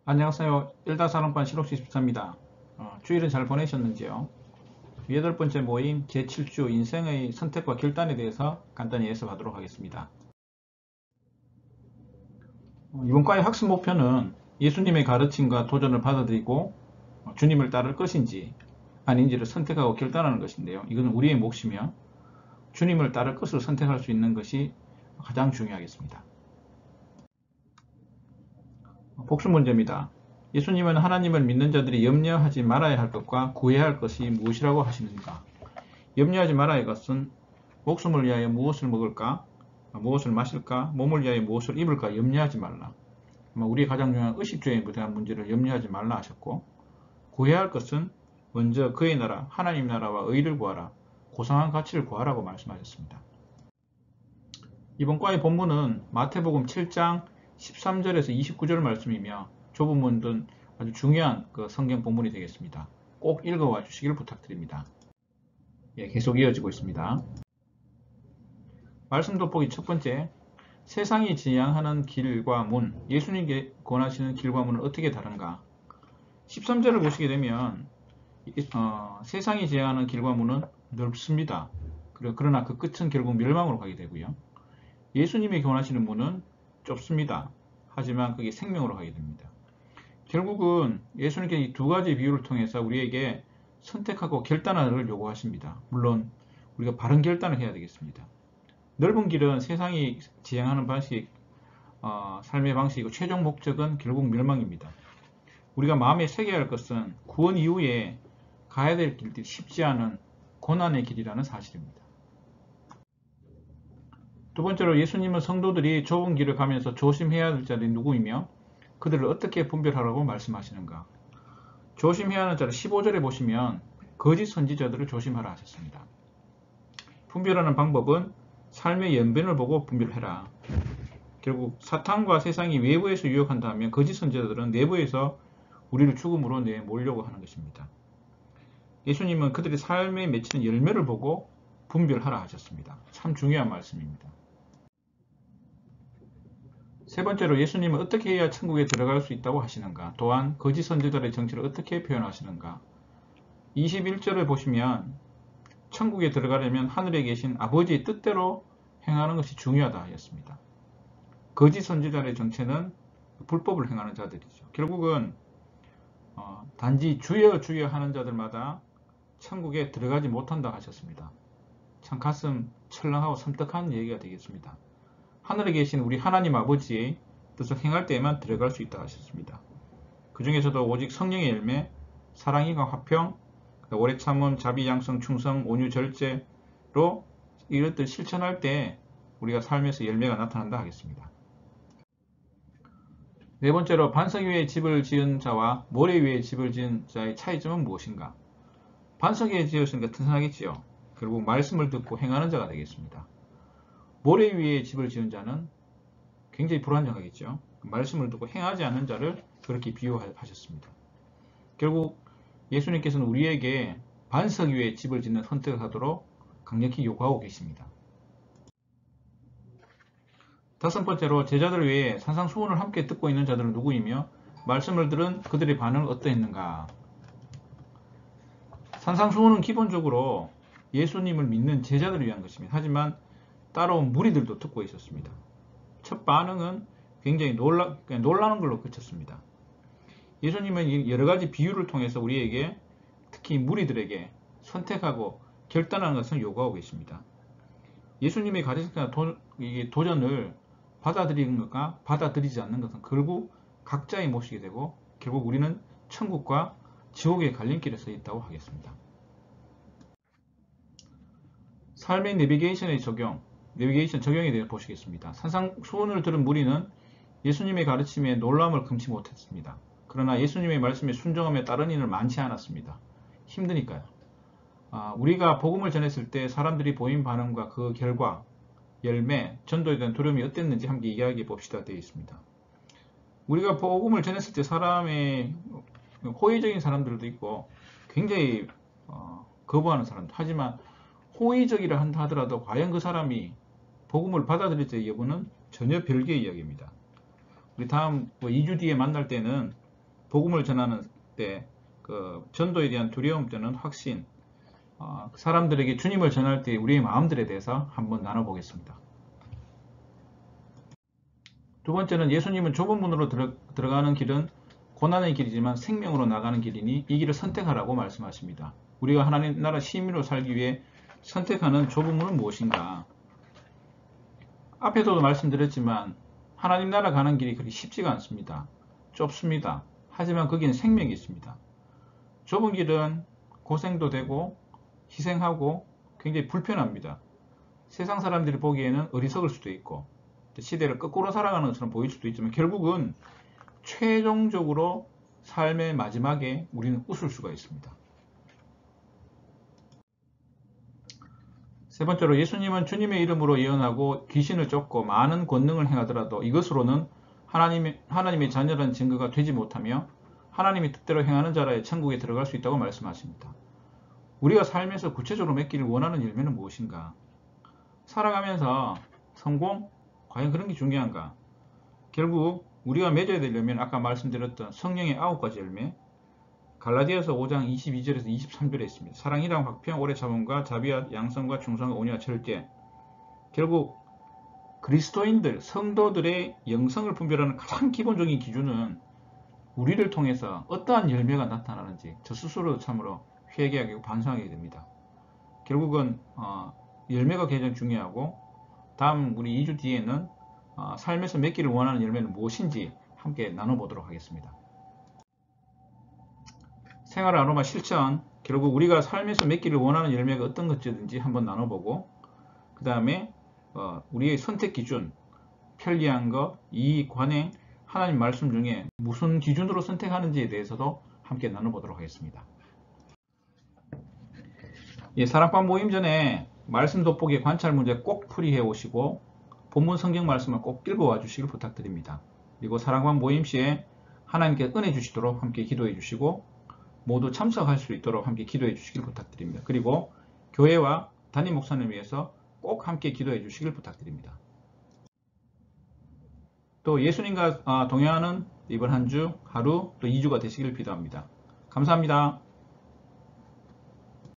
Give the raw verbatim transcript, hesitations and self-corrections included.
안녕하세요. 일다사랑반 실록시 십사입니다. 어, 주일은 잘 보내셨는지요? 여덟 번째 모임 제칠 주 인생의 선택과 결단에 대해서 간단히 예습하도록 하겠습니다. 어, 이번 과의 학습 목표는 예수님의 가르침과 도전을 받아들이고 어, 주님을 따를 것인지 아닌지를 선택하고 결단하는 것인데요. 이것은 우리의 몫이며 주님을 따를 것을 선택할 수 있는 것이 가장 중요하겠습니다. 복습 문제입니다. 예수님은 하나님을 믿는 자들이 염려하지 말아야 할 것과 구해야 할 것이 무엇이라고 하시는가? 염려하지 말아야 할 것은 목숨을 위하여 무엇을 먹을까? 무엇을 마실까? 몸을 위하여 무엇을 입을까? 염려하지 말라. 우리의 가장 중요한 의식주의에 대한 문제를 염려하지 말라 하셨고, 구해야 할 것은 먼저 그의 나라, 하나님 나라와 의를 구하라. 고상한 가치를 구하라고 말씀하셨습니다. 이번 과의 본문은 마태복음 칠 장 십삼 절에서 이십구 절 말씀이며 좁은 문은 아주 중요한 그 성경 본문이 되겠습니다. 꼭 읽어와 주시기를 부탁드립니다. 예, 계속 이어지고 있습니다. 말씀 돋보기 첫 번째, 세상이 지향하는 길과 문, 예수님께 권하시는 길과 문은 어떻게 다른가? 십삼 절을 보시게 되면 어, 세상이 지향하는 길과 문은 넓습니다. 그러나 그 끝은 결국 멸망으로 가게 되고요. 예수님이 권하시는 문은 좁습니다. 하지만 그게 생명으로 가게 됩니다. 결국은 예수님께서 이 두 가지 비유를 통해서 우리에게 선택하고 결단하기를 요구하십니다. 물론 우리가 바른 결단을 해야 되겠습니다. 넓은 길은 세상이 지향하는 방식, 어, 삶의 방식이고 최종 목적은 결국 멸망입니다. 우리가 마음에 새겨야 할 것은 구원 이후에 가야 될 길들이 쉽지 않은 고난의 길이라는 사실입니다. 두 번째로 예수님은 성도들이 좁은 길을 가면서 조심해야 할 자들이 누구이며 그들을 어떻게 분별하라고 말씀하시는가? 조심해야 하는 자를 십오 절에 보시면 거짓 선지자들을 조심하라 하셨습니다. 분별하는 방법은 삶의 연변을 보고 분별해라. 결국 사탄과 세상이 외부에서 유혹한다면 거짓 선지자들은 내부에서 우리를 죽음으로 내몰려고 하는 것입니다. 예수님은 그들의 삶에 맺히는 열매를 보고 분별하라 하셨습니다. 참 중요한 말씀입니다. 세 번째로 예수님은 어떻게 해야 천국에 들어갈 수 있다고 하시는가? 또한 거짓 선지자들의 정체를 어떻게 표현하시는가? 이십일 절을 보시면 천국에 들어가려면 하늘에 계신 아버지의 뜻대로 행하는 것이 중요하다 하였습니다. 거짓 선지자들의 정체는 불법을 행하는 자들이죠. 결국은 어, 단지 주여 주여 하는 자들마다 천국에 들어가지 못한다 하셨습니다. 참 가슴 철렁하고 섬뜩한 얘기가 되겠습니다. 하늘에 계신 우리 하나님 아버지의 뜻을 행할 때에만 들어갈 수 있다 하셨습니다. 그 중에서도 오직 성령의 열매, 사랑과 화평, 오래 참음, 자비, 양성, 충성, 온유, 절제로 이것들 실천할 때 우리가 삶에서 열매가 나타난다 하겠습니다. 네 번째로 반석 위에 집을 지은 자와 모래 위에 집을 지은 자의 차이점은 무엇인가? 반석 위에 지었으니까 튼튼하겠지요. 결국 말씀을 듣고 행하는 자가 되겠습니다. 모래 위에 집을 지은 자는 굉장히 불안정하겠죠. 말씀을 듣고 행하지 않는 자를 그렇게 비유하셨습니다. 결국 예수님께서는 우리에게 반석 위에 집을 짓는 선택을 하도록 강력히 요구하고 계십니다. 다섯 번째로 제자들 외에 산상수훈을 함께 듣고 있는 자들은 누구이며 말씀을 들은 그들의 반응은 어떠했는가? 산상수훈은 기본적으로 예수님을 믿는 제자들을 위한 것입니다. 하지만 따라온 무리들도 듣고 있었습니다. 첫 반응은 굉장히 놀라, 놀라는 걸로 그쳤습니다. 예수님은 여러 가지 비유를 통해서 우리에게 특히 무리들에게 선택하고 결단하는 것을 요구하고 계십니다. 예수님의 가르침과 도전을 받아들이는 것과 받아들이지 않는 것은 결국 각자의 몫이게 되고 결국 우리는 천국과 지옥의 갈림길에 서 있다고 하겠습니다. 삶의 내비게이션의 적용, 내비게이션 적용에 대해 보시겠습니다. 산상수훈을 들은 무리는 예수님의 가르침에 놀라움을 금치 못했습니다. 그러나 예수님의 말씀에 순종함에 따른 일은 많지 않았습니다. 힘드니까요. 아, 우리가 복음을 전했을 때 사람들이 보인 반응과 그 결과, 열매, 전도에 대한 두려움이 어땠는지 함께 이야기해 봅시다 되어 있습니다. 우리가 복음을 전했을 때 사람의 호의적인 사람들도 있고 굉장히 어, 거부하는 사람들. 하지만 호의적이라 한다 하더라도 과연 그 사람이 복음을 받아들일지 여부는 전혀 별개의 이야기입니다. 우리 다음 뭐 이 주 뒤에 만날 때는 복음을 전하는 때 그 전도에 대한 두려움 또는 확신, 어, 사람들에게 주님을 전할 때 우리의 마음들에 대해서 한번 나눠보겠습니다. 두 번째는 예수님은 좁은 문으로 들어, 들어가는 길은 고난의 길이지만 생명으로 나가는 길이니 이 길을 선택하라고 말씀하십니다. 우리가 하나님 나라 시민으로 살기 위해 선택하는 좁은 문은 무엇인가? 앞에서도 말씀드렸지만 하나님 나라 가는 길이 그리 쉽지가 않습니다. 좁습니다. 하지만 거기는 생명이 있습니다. 좁은 길은 고생도 되고 희생하고 굉장히 불편합니다. 세상 사람들이 보기에는 어리석을 수도 있고 시대를 거꾸로 살아가는 것처럼 보일 수도 있지만 결국은 최종적으로 삶의 마지막에 우리는 웃을 수가 있습니다. 세 번째로 예수님은 주님의 이름으로 예언하고 귀신을 쫓고 많은 권능을 행하더라도 이것으로는 하나님의, 하나님의 자녀라는 증거가 되지 못하며 하나님의 뜻대로 행하는 자라야 천국에 들어갈 수 있다고 말씀하십니다. 우리가 삶에서 구체적으로 맺기를 원하는 열매는 무엇인가? 살아가면서 성공? 과연 그런 게 중요한가? 결국 우리가 맺어야 될 열매는 아까 말씀드렸던 성령의 아홉 가지 열매, 갈라디아서 오 장 이십이 절에서 이십삼 절에 있습니다. 사랑이랑 화평, 오래 참음과 자비와 양성과 충성과 온유와 절제. 결국 그리스도인들, 성도들의 영성을 분별하는 가장 기본적인 기준은 우리를 통해서 어떠한 열매가 나타나는지 저 스스로도 참으로 회개하고 반성하게 됩니다. 결국은 어, 열매가 가장 중요하고 다음 우리 이 주 뒤에는 어, 삶에서 맺기를 원하는 열매는 무엇인지 함께 나눠보도록 하겠습니다. 생활 아로마 실천, 결국 우리가 삶에서 맺기를 원하는 열매가 어떤 것이든지 한번 나눠보고 그 다음에 어, 우리의 선택 기준, 편리한 것, 이익, 관행, 하나님 말씀 중에 무슨 기준으로 선택하는지에 대해서도 함께 나눠보도록 하겠습니다. 예, 사랑방 모임 전에 말씀 돋보기 관찰 문제 꼭 풀이해 오시고 본문 성경 말씀을 꼭 읽어와 주시길 부탁드립니다. 그리고 사랑방 모임 시에 하나님께 은혜 주시도록 함께 기도해 주시고 모두 참석할 수 있도록 함께 기도해 주시길 부탁드립니다. 그리고 교회와 담임 목사님을 위해서 꼭 함께 기도해 주시길 부탁드립니다. 또 예수님과 동행하는 이번 한 주 하루 또 이 주가 되시길 기도합니다. 감사합니다.